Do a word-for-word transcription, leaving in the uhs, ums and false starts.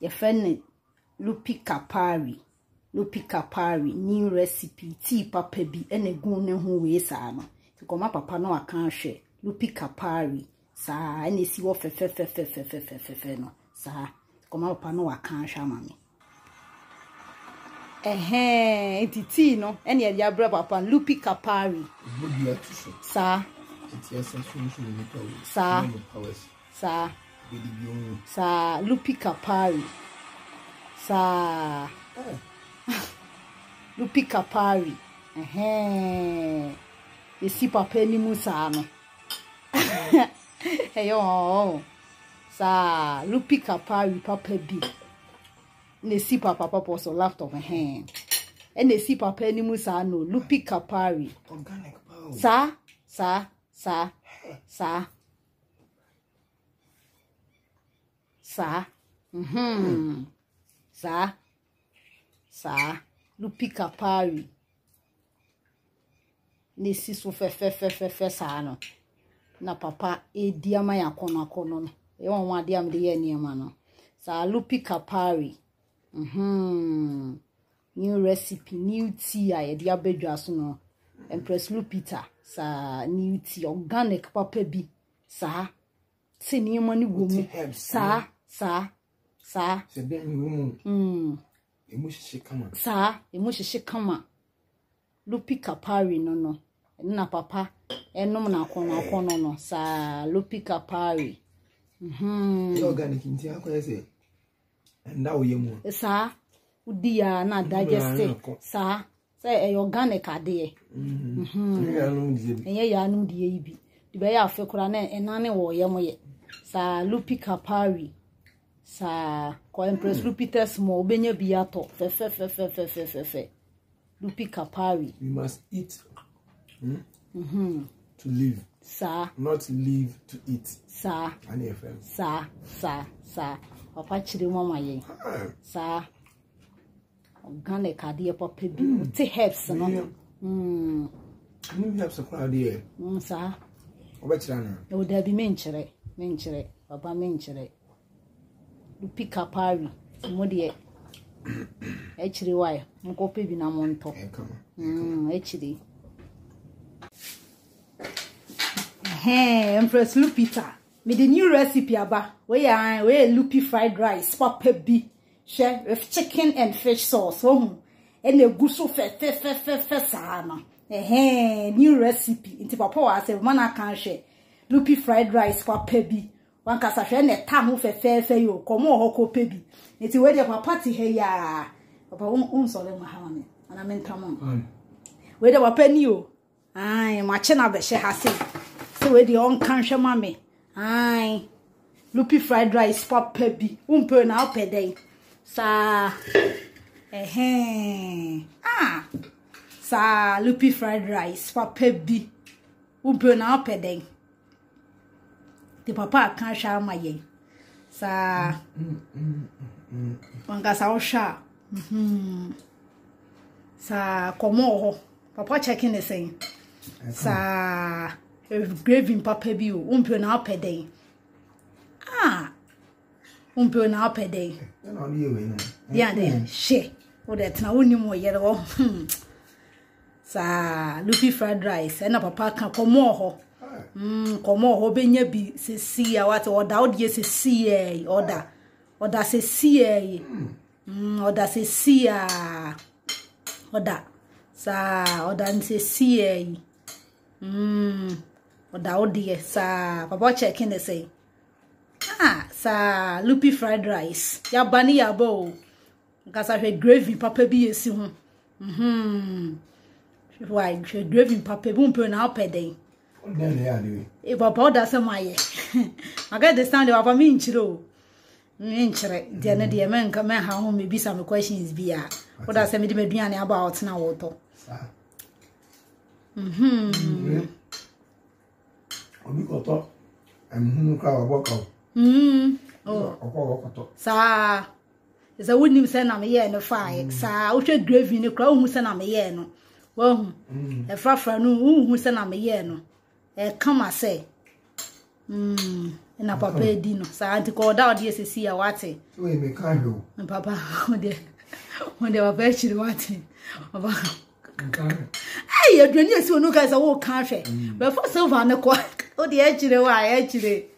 Your friend Lupikapari. Lupikapari, new recipe, tea papa bi, and a goon who weighsano. To come up papa no, I can't share. Lupikapari, sa, and you see what fe fe fe fe fe fe fe fe fe no, sa, come up papa no, I can't share mammy. Eh, it's tea no, and yet your brother papa Lupikapari. Sa, sa, sa, sa, Lupikapari, sa. Lupikapari. Eh, you see papa ni musano. Hey oh, sa Lupikapari papa bi. Ne si papa papa so laughed of my hand. And they see papa ni musano Lupikapari. Organic power. Sa sa sa sa sa. Mhm. Sa sa Lupikapari. Nisi so fe fe fe fe fe sa no. Na papa e diama ya kono akono no. E won wa diam de ye niam no. Sa Lupikapari. Mhm. New recipe, new tea a ye dia bedwa so no. Empress Lupitar. Sa new tea organic papa bi. Sa se niam ni gomu. Sa sa sa. Se den gomu. Mm. Emushishi Sa, emushishi kama. Lupikapari no no. Na papa, enum na kono kono no. Sa Lupikapari. Mhm. The organic inti akwa ese. Enda wo yemu. Sa, udi ya na digest. Sa, say e organic ade. Mhm. Mhm. Ya no die bi. Enye ya no die bi. Di be ya afekura na enane wo yemu ye. Sa Lupikapari. Sa ko Empress Lupitar small benya biato fe fe fe fe fe fe fe fe Lupikapari. We must eat hmm? Mhm to live. Sa Not live to eat. Sa Ani F M. Sa sa sa papa chiri mama ye. Sa organic ade papa bi te herbs no. Mm. Ni herbs kwa ade. Mm sa. Obechira na. E wo da bi menchire, menchire, papa menchire. Lupikapari, modi e echiri why mko pe bi na monto mm echiri eh Empress Lupitar me the new recipe aba we are we lupi fried rice papa bi share with chicken and fish sauce oh and e guso fe fe fe fe fe sana eh new recipe inti papa wa say man kan share lupi fried rice papa bi wan kasa hwe ne ta ho fefefe yo komo ho ko pebi enti we de papa ti he ya papa un so le ma ha me ana me ntamo we de papa ni o ai ma che na be she ha se so we de on kan hwe ma me ai lupi fried rice papa bi un pe na opeden sa eh ah sa lupi fried rice papa bi un pe na opeden the papa can't share my ye. Sa Wanga sa osha. Mhm. Sa komo papa checking the same. Sa graving papa bi o umpe na apede. Ah. Umpe na apede. Na no ye we no. Ya de she. O de tna woni mo ye wo. Sa lupi fried rice na papa kan komo ho. Mm, komo ho benya bi se si ya what oda odie se si e oda oda se si e mm oda se si ya oda sa oda se si e mm oda odie sa papa checking the say ah sa lupi fried rice ya bani ya bo nkasa hwe gravy papa bi esi ho mhm why gravy papa bi mpe na opeden e papa da se maye aga the stand papa mi nchiro mi nchire de na de men ka men ha ho me bisa me questions bia oda se me de meduane about na woto mhm obi koto em ka oboka mhm oh okwo koto sa eza wonim se na me ye no fire sa wo hwe gravy ni kra wo hu se na me ye no wo hu e frafra no wo hu se na me ye no e kama se mm na papa edi no sa anti ko da odi esisi ya wate so e me kan do papa onde onde papa echiri wate papa ai aduani esi onu ka sa wo kan hwe be for silver ne ko odi echiri wa echiri